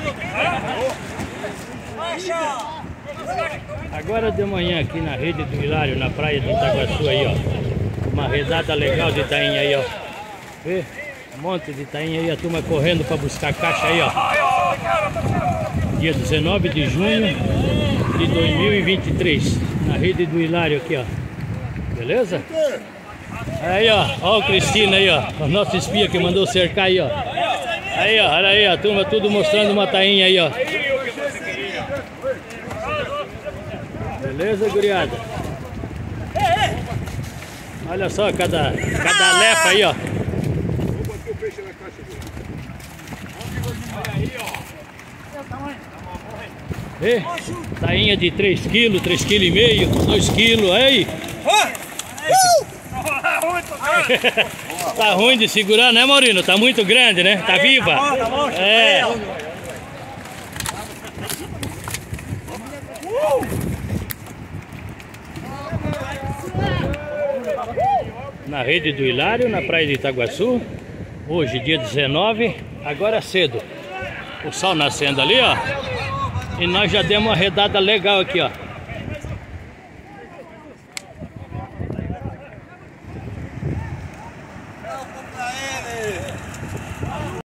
Agora de manhã aqui na rede do Hilário, na praia do Itaguaçu aí, ó. Uma redada legal de tainha aí, ó. Vê? Um monte de tainha aí, a turma correndo para buscar caixa aí, ó. Dia 19 de junho de 2023, na rede do Hilário aqui, ó. Beleza? Aí, ó o Cristina aí, ó. O nosso espia que mandou cercar aí, ó. Aí, ó, olha aí, a turma tudo mostrando uma tainha aí, ó. Beleza, guriada? Olha só cada lefa aí, ó. Vê? Tainha de 3 kg, 3,5 kg, 2 kg, aí. Tá ruim de segurar, né, Maurino? Tá muito grande, né? Tá viva? É. Na rede do Hilário, na praia de Itaguaçu. Hoje, dia 19, agora cedo. O sol nascendo ali, ó. E nós já demos uma redada legal aqui, ó.